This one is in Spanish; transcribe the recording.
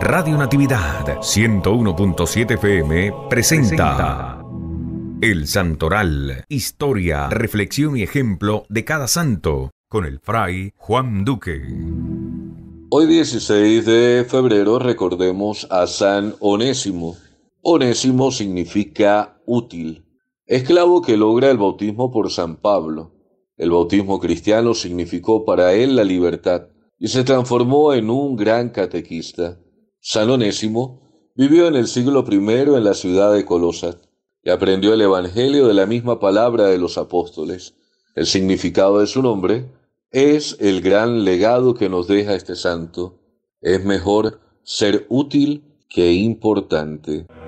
Radio Natividad 101.7 FM presenta El Santoral, historia, reflexión y ejemplo de cada santo, con el fray Juan Duque. Hoy 16 de febrero recordemos a San Onésimo. Onésimo significa útil, esclavo que logra el bautismo por San Pablo. El bautismo cristiano significó para él la libertad y se transformó en un gran catequista. San Onésimo vivió en el siglo I en la ciudad de Colosas y aprendió el Evangelio de la misma palabra de los apóstoles. El significado de su nombre es el gran legado que nos deja este santo. Es mejor ser útil que importante.